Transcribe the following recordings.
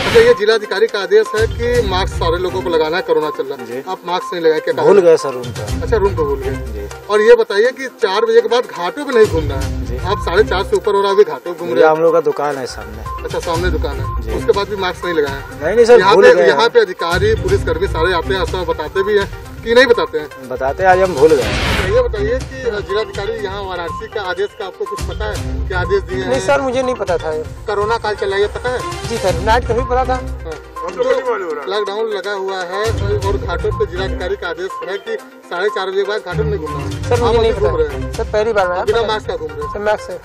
अच्छा, ये जिलाधिकारी का आदेश है कि मास्क सारे लोगों को लगाना है, कोरोना चल रहा है, आप मास्क नहीं लगाए, क्या भूल गए सर रूम पे? अच्छा, रूम पे भूल गए। और ये बताइए कि 4 बजे के बाद घाटों पे नहीं घूमना है, आप 4:30 से ऊपर हो रहा है, अभी घाटों घूम रहे हैं। हम लोग का दुकान है सामने। अच्छा, सामने दुकान है, उसके बाद भी मास्क नहीं लगाया? नहीं सर, यहाँ पे अधिकारी पुलिस कर्मी सारे आते हैं, ऐसा बताते भी हैं कि नहीं बताते हैं? बताते हैं, आज हम भूल गए। ये बताइए कि जिलाधिकारी यहाँ वाराणसी का आदेश का आपको कुछ पता है, क्या आदेश दिए हैं? नहीं सर, मुझे नहीं पता था। कोरोना काल चला, ये पता है? जी सर, नाइट कभी पता था। लॉकडाउन लगा हुआ है और घाटों पे जिलाधिकारी का आदेश है कि 4:30 बजे के बाद घाटों में नहीं घूमना है। सर मुझे नहीं घूम रहे हैं सर, पहली बार बिना मास्क का घूम रहे हैं।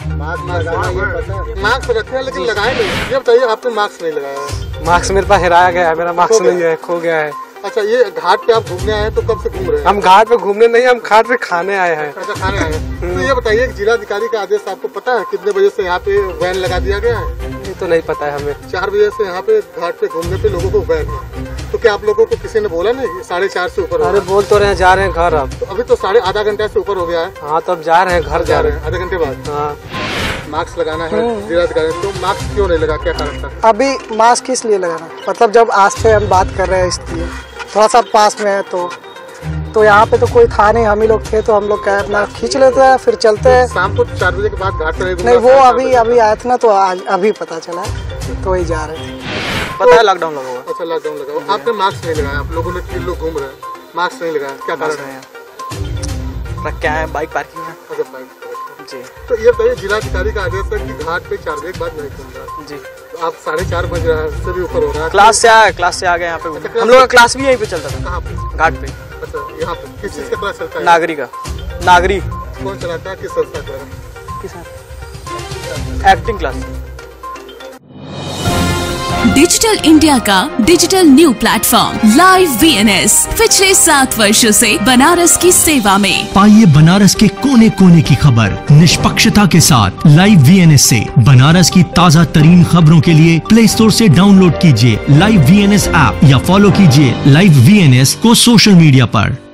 मास्क रखे हैं लेकिन लगाए नहीं। ये बताइए, आपने मास्क नहीं लगाया है? मास्क मेरे पास हेराया गया है, मेरा मास्क नहीं है, खो गया है। अच्छा, ये घाट पे आप घूमने आए हैं, तो कब से घूम रहे हैं? हम घाट पे घूमने नहीं, हम घाट पे खाने आए हैं। अच्छा, खाने आए हैं। तो ये बताइए, जिलाधिकारी का आदेश आपको पता है कितने बजे से यहाँ पे वैन लगा दिया गया है? ये तो नहीं पता है हमें। 4 बजे से यहाँ पे घाट पे घूमने पे लोगों को वैन है, तो क्या आप लोगों को किसी ने बोला नहीं 4:30 से ऊपर? अरे बोल तो रहे जा रहे हैं घर। अब तो अभी तो आधा घंटा से ऊपर हो गया है। हाँ, तो अब जा रहे हैं घर, जा रहे हैं आधे घंटे बाद। हाँ, मास्क लगाना है जिलाधिकारी, तो मास्क क्यों नहीं लगा, क्या कारण था? अभी मास्क किस लिए लगाना, मतलब जब आज से हम बात कर रहे हैं इसलिए, थोड़ा सा पास में है तो यहाँ पे तो कोई था नहीं, हम ही लोग थे, तो हम लोग क्या अपना खींच लेते हैं, फिर चलते हैं। शाम को 4 बजे के बाद घाट पर नहीं, वो अभी आए थे ना, तो आज अभी पता चला, तो वही जा रहे थे। पता है लॉकडाउन लगा हुआ। अच्छा, लॉकडाउन लगा हुआ। आपने मास्क नहीं लगाया, आप लोगों ने 3 लोग घूम रहे हैं, मास्क नहीं लगाया, क्या कारण है? क्या है, बाइक पार्किंग है। अच्छा, बाइक जी। तो ये बताइए, जिलाधिकारी का आदेश है कि घाट पे 4 बजे के बाद नहीं घूम रहा जी। तो आप 4:30 बज रहा है, उससे भी ऊपर हो रहा है। क्लास से आ गए यहाँ पे। अच्छा, हम लोग का क्लास भी यहीं पे चलता था। कहाँ पे? घाट पे। अच्छा, यहाँ पे किस चीज का क्लास चलता है? नागरी। कौन चलाता है, किस संस्था का? Acting class. डिजिटल इंडिया का digital new platform live VNS पिछले 7 वर्षों से बनारस की सेवा में। पाइए बनारस के कोने कोने की खबर निष्पक्षता के साथ लाइव VNS से। बनारस की ताज़ा तरीन खबरों के लिए प्ले स्टोर से डाउनलोड कीजिए लाइव VNS ऐप या फॉलो कीजिए लाइव VNS को सोशल मीडिया पर।